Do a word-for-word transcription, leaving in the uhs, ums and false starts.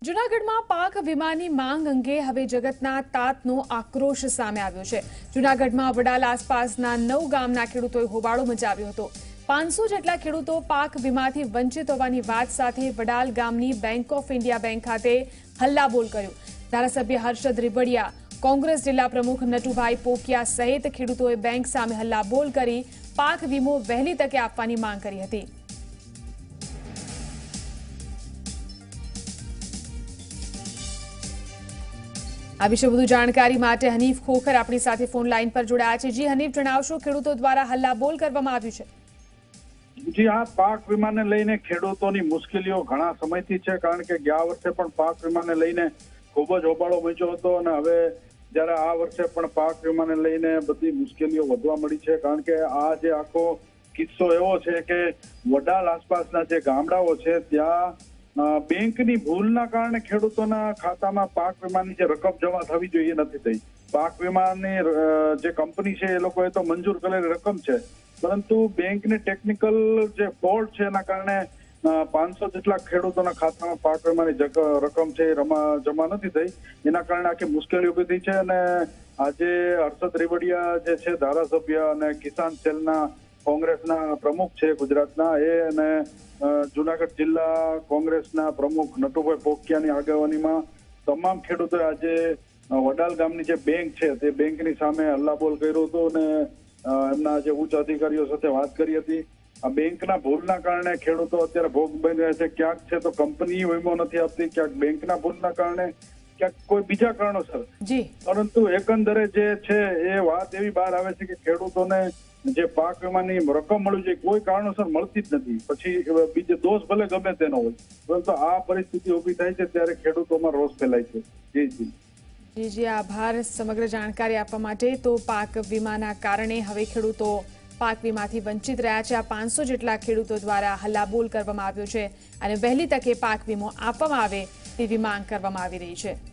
જૂનાગઢમાં પાક વીમાની માંગ અંગે હવે જગતના તાતનો આક્રોશ સામે આવ્યો છે। જૂનાગઢમાં વડાલ આસપાસના નવ ગામના ખેડૂતોએ હોબાળો મચાવ્યો હતો। પાંચસો જેટલા ખેડૂતો પાક વીમાથી વંચિત હોવાની વાત સાથે વડાલ ગામની બેંક ઓફ ઇન્ડિયા બેંક ખાતે હલ્લાબોલ કર્યો। ધારાસભ્ય હર્ષદ રીબડિયા, કોંગ્રેસ જિલ્લા પ્રમુખ નટુભાઈ પોકિયા સહિત ખેડૂતોએ બેંક સામે હલ્લાબોલ કરી પાક વીમો વહેલી તકે આપવાની માંગ કરી હતી। આ વિશે વધુ જાણકારી માટે હનીફ ખોખર આપણી સાથે ફોન લાઈન પર જોડાયા છે। જી હનીફ, જણાવશો, ખેડૂતો દ્વારા હલ્લાબોલ કરવામાં આવ્યું છે। જી હા, પાક વીમાને લઈને ખેડૂતોની મુશ્કેલીઓ ઘણા સમયથી છે, કારણ કે ગયા વર્ષે પણ પાક વીમાને લઈને ખૂબ જ હોબાળો મચ્યો હતો અને હવે જ્યારે આ વર્ષે પણ પાક વીમાને લઈને બધી મુશ્કેલીઓ વધવા મળી છે। કારણ કે આ જે આખો કિસ્સો એવો છે કે વડાલ આસપાસના જે ગામડાઓ છે ત્યાં બેંકની ભૂલના કારણે ખેડૂતોના ખાતામાં પાક વીમાની જે રકમ જમા થવી જોઈએ નથી થઈ। પાક વીમાની જે કંપની છે એ લોકોએ તો મંજૂર કરેલી રકમ છે, પરંતુ બેંકની ટેકનિકલ જે ફોલ્ટ છે એના કારણે પાંચસો જેટલા ખેડૂતોના ખાતામાં પાક વીમાની રકમ છે એ જમા નથી થઈ। એના કારણે આખી મુશ્કેલી ઉભી થઈ છે અને આજે હર્ષદ રીબડિયા જે છે ધારાસભ્ય અને કિસાન સેલના કોંગ્રેસના પ્રમુખ છે ગુજરાતના, એ અને જુનાગઢ જિલ્લા કોંગ્રેસના પ્રમુખ નટુભાઈ પોકિયાની આગેવાનીમાં તમામ ખેડૂતોએ આજે વડાલ ગામની જે બેંક છે તે બેંકની સામે હલ્લાબોલ કર્યો હતો અને એમના જે ઉચ્ચ અધિકારીઓ સાથે વાત કરી હતી। આ બેંકના ભૂલના કારણે ખેડૂતો અત્યારે ભોગ બની રહ્યા છે। ક્યાંક છે તો કંપની વીમો નથી આપતી, ક્યાંક બેંકના ભૂલના કારણે, ક્યાંક કોઈ બીજા કારણોસર, પરંતુ એકંદરે જે છે એ વાત એવી બહાર આવે છે કે ખેડૂતોને જે પાક વીમાની રકમ મળવી જોઈએ કોઈ કારણોસર મળતી જ નથી। પછી બીજો દોષ ભલે ગમે તેનો હોય, પરંતુ આ પરિસ્થિતિ ઉભી થાય છે ત્યારે ખેડૂતોમાં રોષ ફેલાય છે। જી જી જી જી આભાર સમગ્ર જાણકારી આપવા માટે। તો પાક વીમાના કારણે હવે ખેડૂતો પાક વીમાથી વંચિત રહ્યા છે। આ પાંચસો જેટલા ખેડૂતો દ્વારા હલ્લાબોલ કરવામાં આવ્યો છે અને વહેલી તકે પાક વીમો આપવામાં આવે તેવી માંગ કરવામાં આવી રહી છે।